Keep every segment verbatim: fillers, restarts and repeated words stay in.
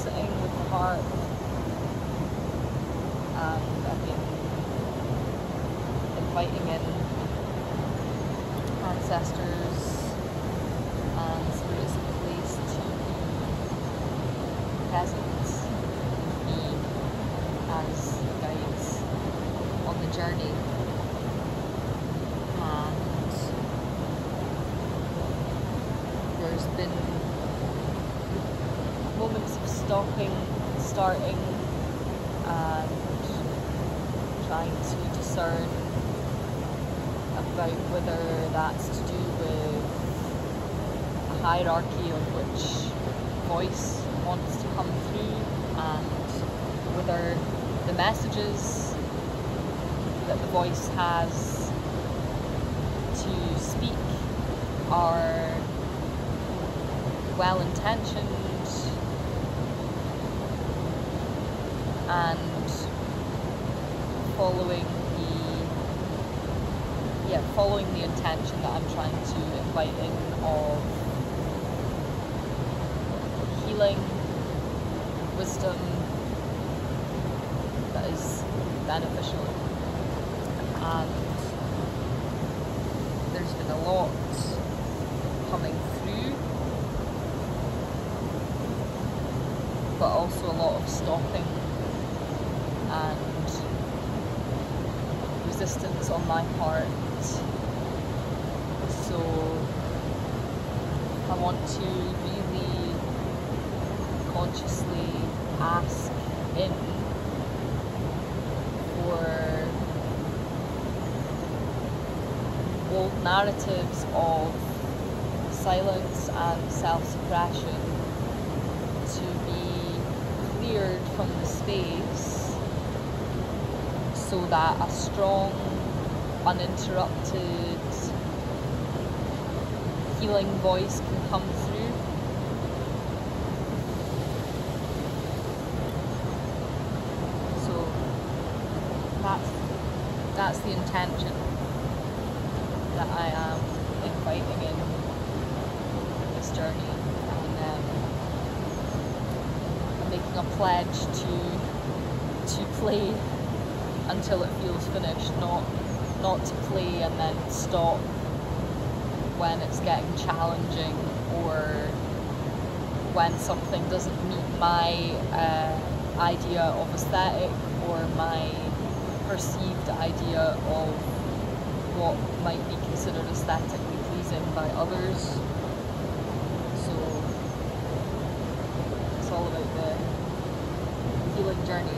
sitting with the heart, and I've been inviting in ancestors and spirits of the place to be present with me as guides on the journey. And there's been moments of stopping, starting, and trying to discern about whether that's to do with a hierarchy of which voice wants to come through, and whether the messages that the voice has to speak are well-intentioned and following the yeah following the intention that I'm trying to invite in of healing, wisdom that is beneficial. And there's been a lot coming through, but also a lot of stopping and resistance on my part. So I want to really consciously ask in for old narratives of silence and self-suppression to be cleared from the space, so that a strong, uninterrupted, healing voice can come through. So that's that's the intention that I am inviting in this journey, and um, I'm making a pledge to to play until it feels finished, not not to play and then stop when it's getting challenging, or when something doesn't meet my uh, idea of aesthetic or my perceived idea of what might be considered aesthetically pleasing by others. So it's all about the healing journey.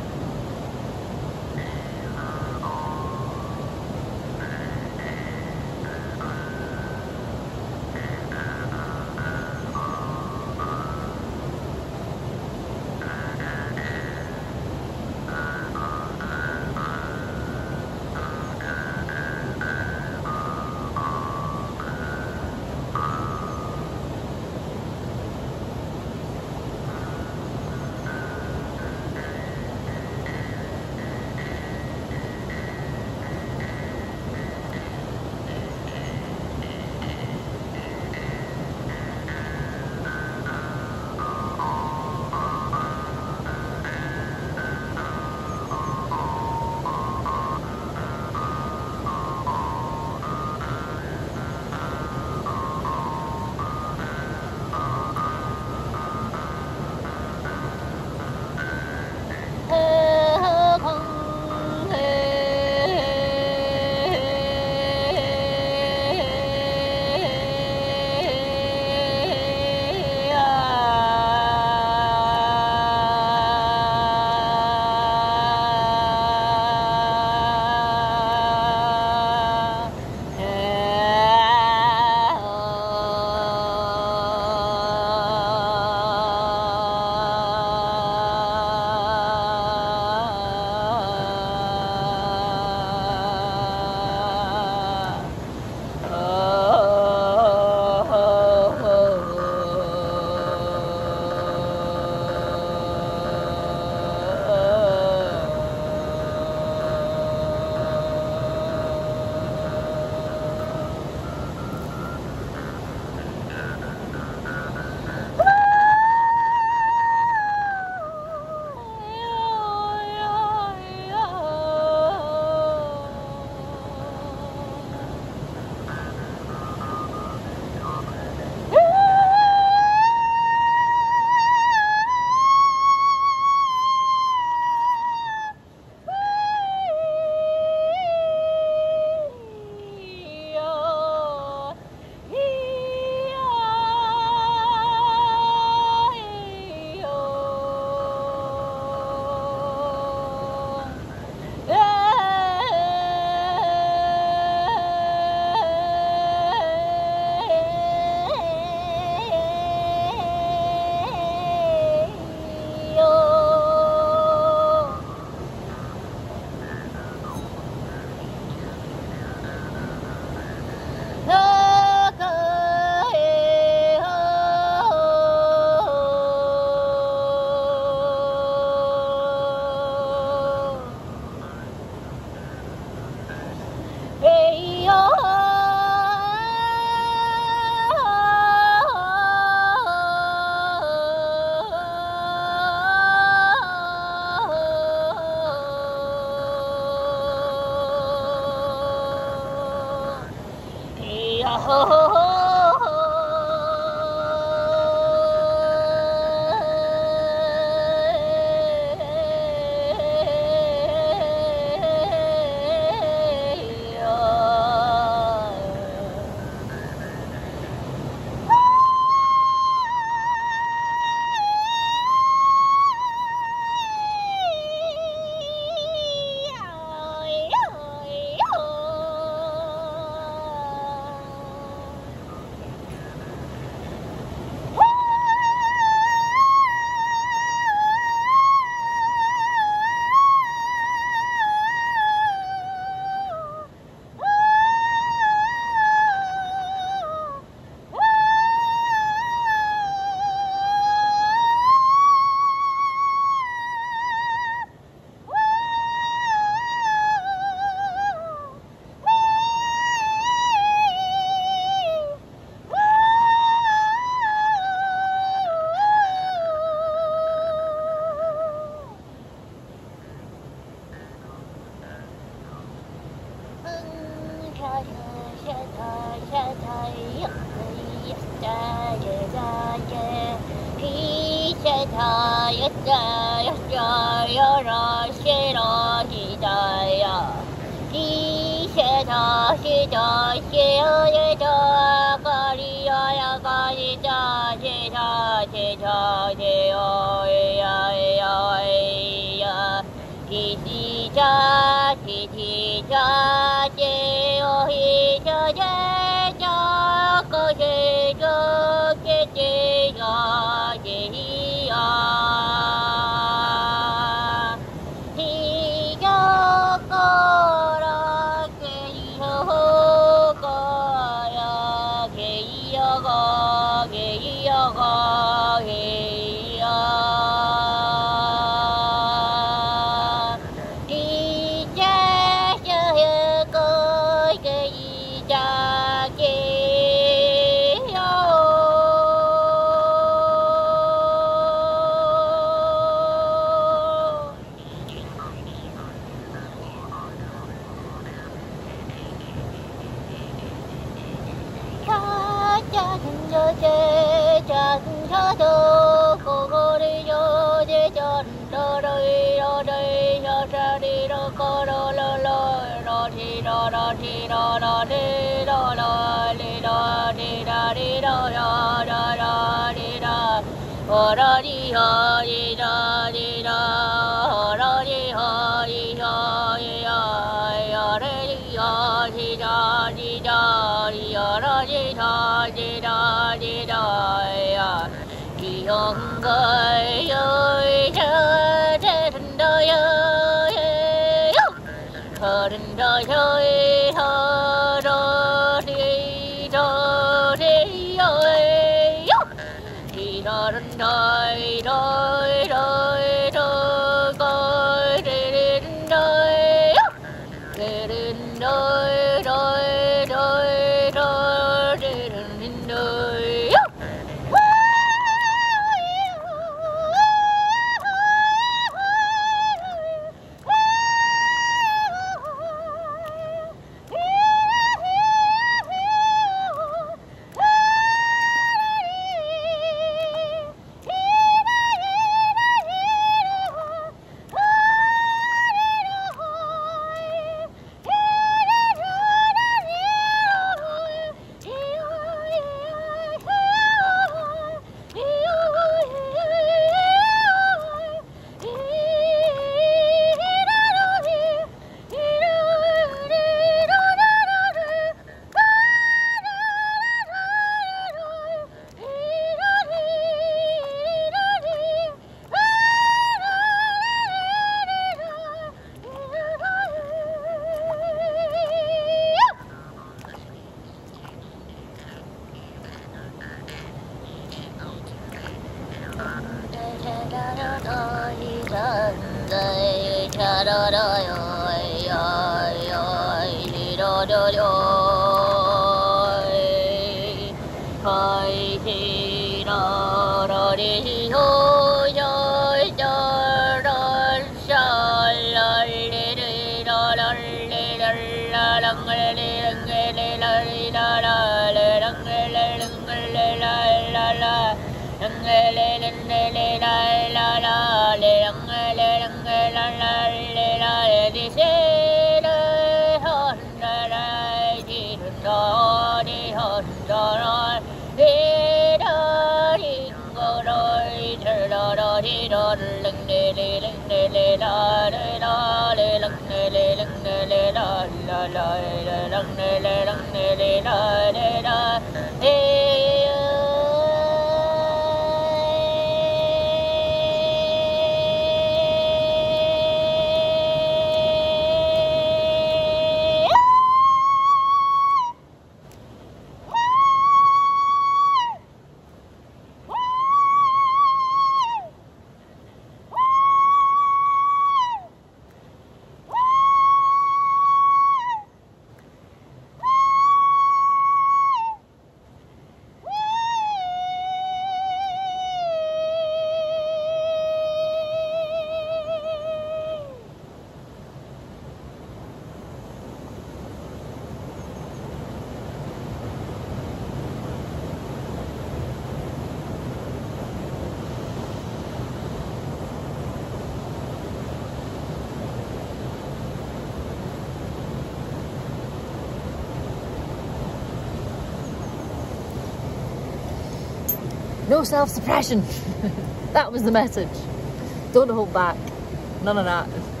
No self-suppression. That was the message. Don't hold back. None of that.